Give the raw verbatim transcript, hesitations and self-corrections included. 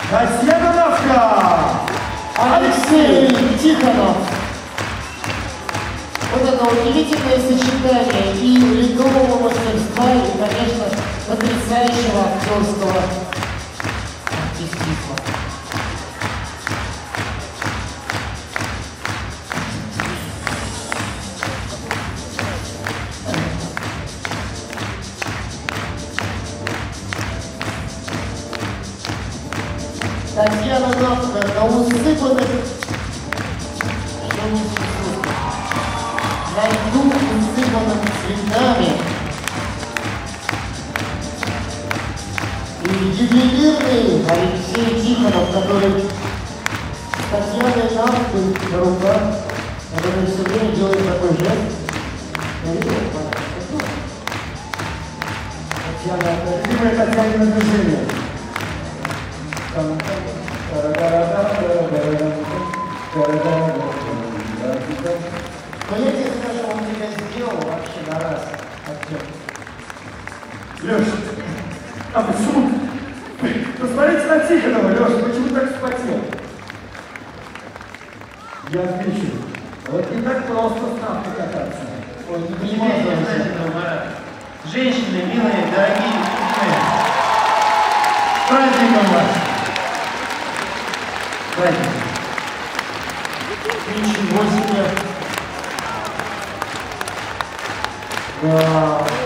Татьяна Навка! Алексей Тихонов. Вот это удивительное сочетание и ледового мастерства, и, конечно, потрясающего актерского артистизма. Татьяна Навка на усыпанных, что не чувствует, на льду усыпанным цветами. И ювелирный Алексей Тихонов, который с Татьяной Навкой на руках, который все время делает такой жест. Я видел, Татьяна, любимое Татьянино движение. Но я тебе скажу, он тебя сделал вообще на раз, актер. Леша, а почему? Посмотрите на Тихонова, Леша, почему так вспотел? Я отвечу. Вот не так просто с Навкой кататься. Ой, не понимаю, женщины, милые, дорогие, любимые. С праздником вас! Праздник. Ничего себе! Да.